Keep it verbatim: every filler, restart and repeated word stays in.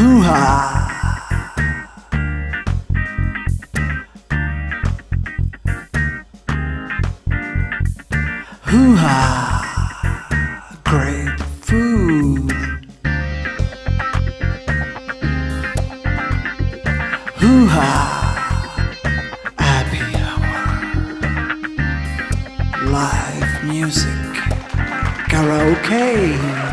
Hoo-ha! Hoo-ha! Great food. Hoo-ha! Happy hour. Live music. Karaoke.